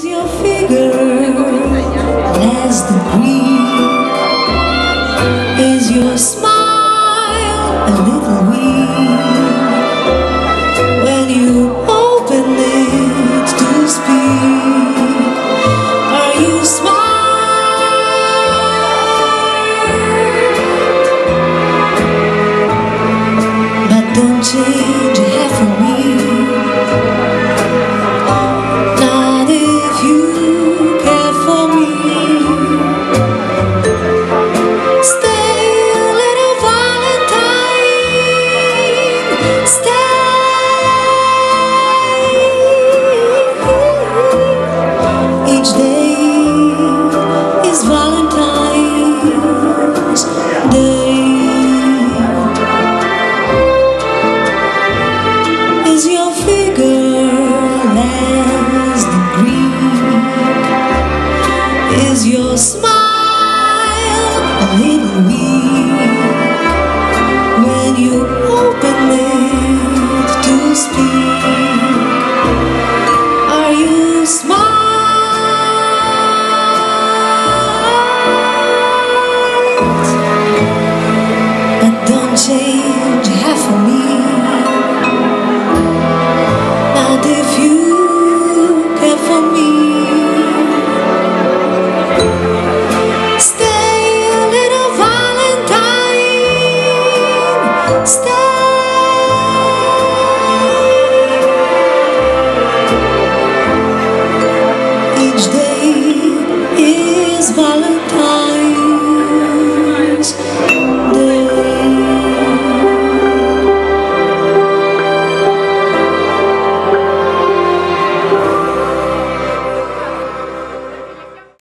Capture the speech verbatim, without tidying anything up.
Is your figure less than Greek? Is your smile a little weak when you open it to speak? Are you smart? But don't change a half for me. Is your figure less than Greek? Is your smile a little weak when you open it to speak? Are you smart? But don't change half for me. Each day